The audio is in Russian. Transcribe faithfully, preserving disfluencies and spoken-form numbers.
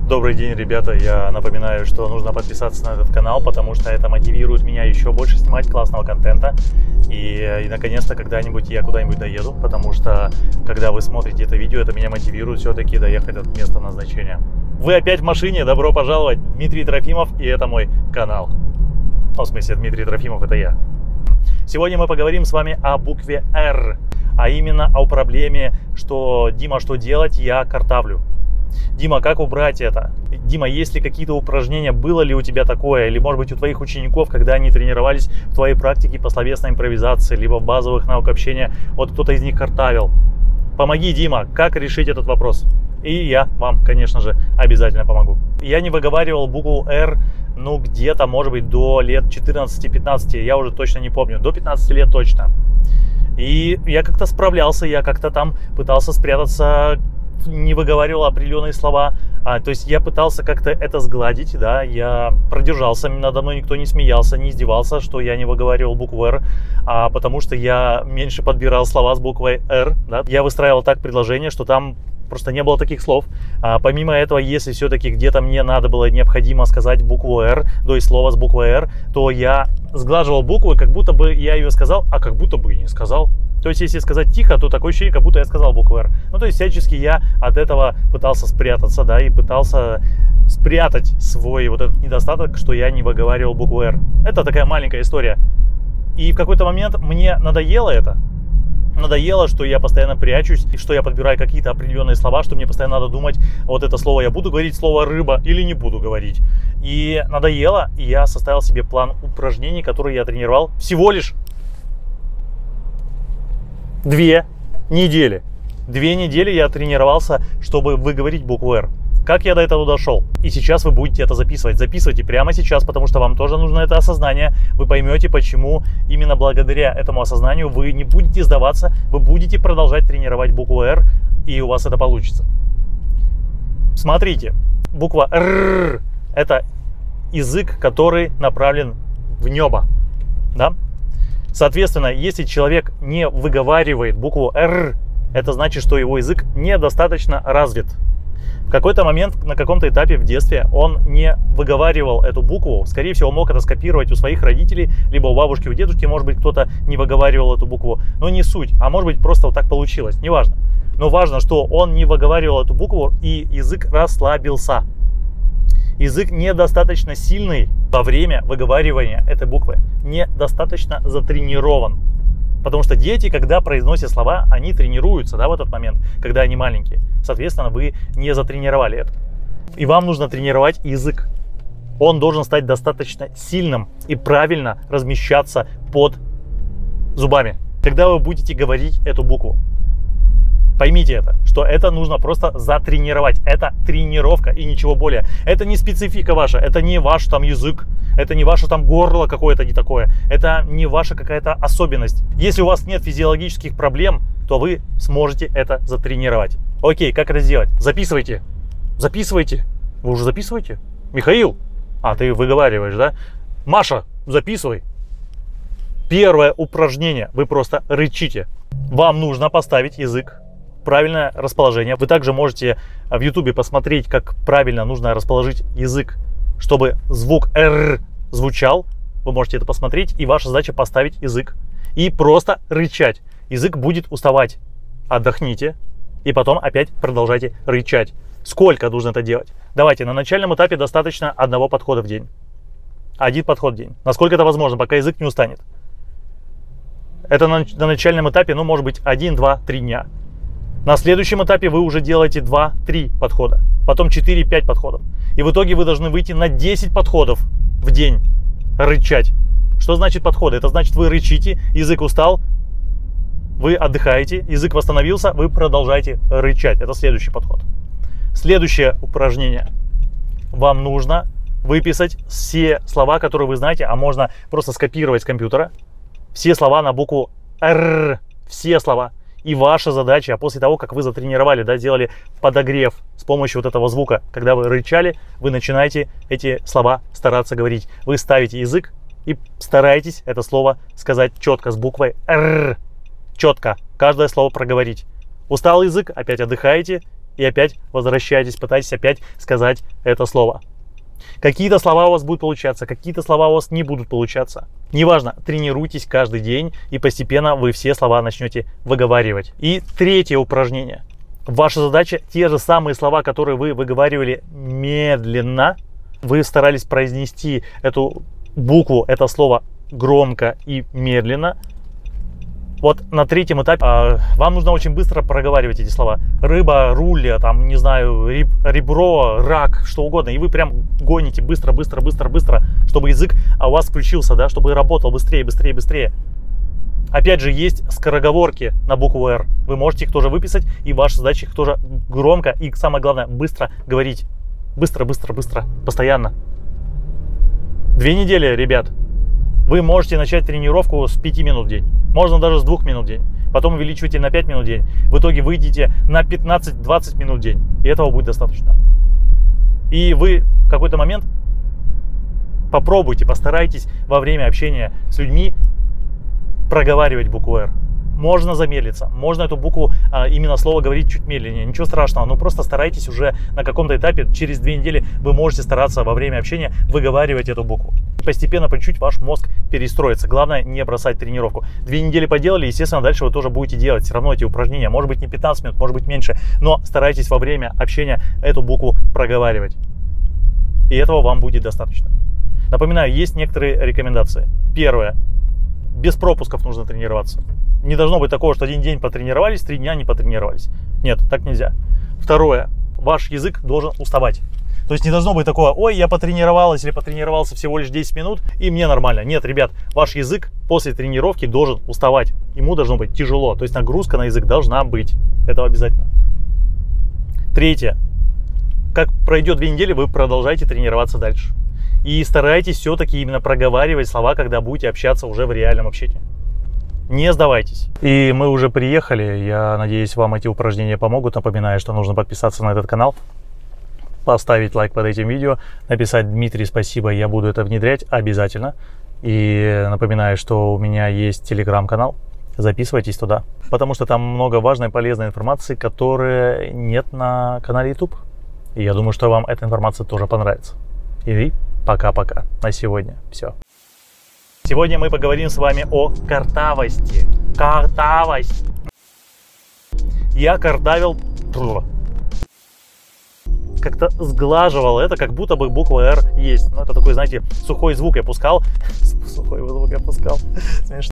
Добрый день, ребята! Я напоминаю, что нужно подписаться на этот канал, потому что это мотивирует меня еще больше снимать классного контента. И, и наконец-то когда-нибудь я куда-нибудь доеду, потому что когда вы смотрите это видео, это меня мотивирует все-таки доехать от места назначения. Вы опять в машине? Добро пожаловать! Дмитрий Трофимов, и это мой канал. Ну, в смысле, Дмитрий Трофимов — это я. Сегодня мы поговорим с вами о букве «Р», а именно о проблеме, что «Дима, что делать? Я картавлю». Дима, как убрать это? Дима, есть ли какие-то упражнения, было ли у тебя такое, или может быть у твоих учеников, когда они тренировались в твоей практике по словесной импровизации, либо в базовых науках общения, вот кто-то из них картавил? Помоги, Дима, как решить этот вопрос? И я вам, конечно же, обязательно помогу. Я не выговаривал букву «Р», ну, где-то, может быть, до лет четырнадцати-пятнадцати, я уже точно не помню, до пятнадцати лет точно. И я как-то справлялся, я как-то там пытался спрятаться, не выговаривал определенные слова, а, то есть я пытался как-то это сгладить, да, я продержался, надо мной никто не смеялся, не издевался, что я не выговаривал букву «Р», а, потому что я меньше подбирал слова с буквой «Р», да, я выстраивал так предложение, что там просто не было таких слов. А, помимо этого, если все-таки где-то мне надо было необходимо сказать букву «Р», то есть слово с буквой «Р», то я сглаживал букву, как будто бы я ее сказал, а как будто бы и не сказал. То есть, если сказать тихо, то такое ощущение, как будто я сказал букву «Р». Ну, то есть, всячески я от этого пытался спрятаться, да, и пытался спрятать свой вот этот недостаток, что я не выговаривал букву «Р». Это такая маленькая история. И в какой-то момент мне надоело это. Надоело, что я постоянно прячусь, и что я подбираю какие-то определенные слова, что мне постоянно надо думать, вот это слово я буду говорить, слово «рыба» или не буду говорить. И надоело, и я составил себе план упражнений, которые я тренировал всего лишь две недели. Две недели я тренировался, чтобы выговорить букву «Р». Как я до этого дошел? И сейчас вы будете это записывать. Записывайте прямо сейчас, потому что вам тоже нужно это осознание. Вы поймете, почему именно благодаря этому осознанию вы не будете сдаваться, вы будете продолжать тренировать букву «Р», и у вас это получится. Смотрите, буква «Р» — это язык, который направлен в небо, да? Соответственно, если человек не выговаривает букву «Р», это значит, что его язык недостаточно развит. В какой-то момент, на каком-то этапе в детстве он не выговаривал эту букву. Скорее всего, мог это скопировать у своих родителей, либо у бабушки, у дедушки. Может быть, кто-то не выговаривал эту букву. Но не суть. А может быть, просто вот так получилось. Неважно. Но важно, что он не выговаривал эту букву, и язык расслабился. Язык недостаточно сильный во время выговаривания этой буквы. Недостаточно затренирован. Потому что дети, когда произносят слова, они тренируются, да, в этот момент, когда они маленькие. Соответственно, вы не затренировали это. И вам нужно тренировать язык. Он должен стать достаточно сильным и правильно размещаться под зубами, когда вы будете говорить эту букву. Поймите это, что это нужно просто затренировать. Это тренировка и ничего более. Это не специфика ваша, это не ваш там язык, это не ваше там горло какое-то не такое. Это не ваша какая-то особенность. Если у вас нет физиологических проблем, то вы сможете это затренировать. Окей, как это сделать? Записывайте. Записывайте. Вы уже записываете? Михаил? А, ты выговариваешь, да? Маша, записывай. Первое упражнение. Вы просто рычите. Вам нужно поставить язык в правильное расположение. Вы также можете в ютубе посмотреть, как правильно нужно расположить язык, чтобы звук «Р» звучал. Вы можете это посмотреть, и ваша задача поставить язык и просто рычать. Язык будет уставать. Отдохните, и потом опять продолжайте рычать. Сколько нужно это делать? Давайте, на начальном этапе достаточно одного подхода в день. Один подход в день. Насколько это возможно, пока язык не устанет. Это на, на начальном этапе, ну, может быть, один, два, три дня. На следующем этапе вы уже делаете два-три подхода, потом четыре-пять подходов. И в итоге вы должны выйти на десять подходов в день рычать. Что значит подходы? Это значит, вы рычите, язык устал, вы отдыхаете, язык восстановился, вы продолжаете рычать. Это следующий подход. Следующее упражнение. Вам нужно выписать все слова, которые вы знаете, а можно просто скопировать с компьютера. Все слова на букву «Р». Все слова. И ваша задача, после того, как вы затренировали, да, сделали подогрев с помощью вот этого звука, когда вы рычали, вы начинаете эти слова стараться говорить. Вы ставите язык и стараетесь это слово сказать четко, с буквой «Р». Четко. Каждое слово проговорить. Устал язык, опять отдыхаете и опять возвращайтесь, пытайтесь опять сказать это слово. Какие-то слова у вас будут получаться, какие-то слова у вас не будут получаться. Неважно, тренируйтесь каждый день, и постепенно вы все слова начнете выговаривать. И третье упражнение. Ваша задача те же самые слова, которые вы выговаривали медленно, вы старались произнести эту букву, это слово громко и медленно. Вот на третьем этапе э, вам нужно очень быстро проговаривать эти слова. Рыба, рулья, там, не знаю, реб, ребро, рак, что угодно. И вы прям гоните быстро, быстро, быстро, быстро, чтобы язык у вас включился, да, чтобы работал быстрее, быстрее, быстрее. Опять же, есть скороговорки на букву «Р». Вы можете их тоже выписать, и ваша задача их тоже громко и, самое главное, быстро говорить. Быстро, быстро, быстро, постоянно. Две недели, ребят. Вы можете начать тренировку с пяти минут в день. Можно даже с двух минут в день. Потом увеличивайте на пять минут в день. В итоге выйдете на пятнадцать-двадцать минут в день. И этого будет достаточно. И вы в какой-то момент попробуйте, постарайтесь во время общения с людьми проговаривать букву «Р». Можно замедлиться, можно эту букву, именно слово говорить чуть медленнее, ничего страшного, но просто старайтесь уже на каком-то этапе, через две недели вы можете стараться во время общения выговаривать эту букву. Постепенно, по чуть-чуть ваш мозг перестроится. Главное не бросать тренировку. Две недели поделали, естественно, дальше вы тоже будете делать все равно эти упражнения. Может быть не пятнадцать минут, может быть меньше, но старайтесь во время общения эту букву проговаривать. И этого вам будет достаточно. Напоминаю, есть некоторые рекомендации. Первое. Без пропусков нужно тренироваться. Не должно быть такого, что один день потренировались, три дня не потренировались. Нет, так нельзя. Второе. Ваш язык должен уставать. То есть не должно быть такого: ой, я потренировалась или потренировался всего лишь десять минут, и мне нормально. Нет, ребят, ваш язык после тренировки должен уставать. Ему должно быть тяжело. То есть нагрузка на язык должна быть. Это обязательно. Третье. Как пройдет две недели, вы продолжаете тренироваться дальше. И старайтесь все-таки именно проговаривать слова, когда будете общаться уже в реальном общении. Не сдавайтесь. И мы уже приехали. Я надеюсь, вам эти упражнения помогут. Напоминаю, что нужно подписаться на этот канал, поставить лайк под этим видео, написать: Дмитрий, спасибо, я буду это внедрять обязательно. И напоминаю, что у меня есть телеграм-канал. Записывайтесь туда, потому что там много важной и полезной информации, которой нет на канале YouTube. И я думаю, что вам эта информация тоже понравится. И пока-пока. На сегодня все. Сегодня мы поговорим с вами о картавости. Картавость. Я картавил, как-то сглаживал это, как будто бы буква «Р» есть. Ну, это такой, знаете, сухой звук я пускал. Сухой звук я пускал. Смешно.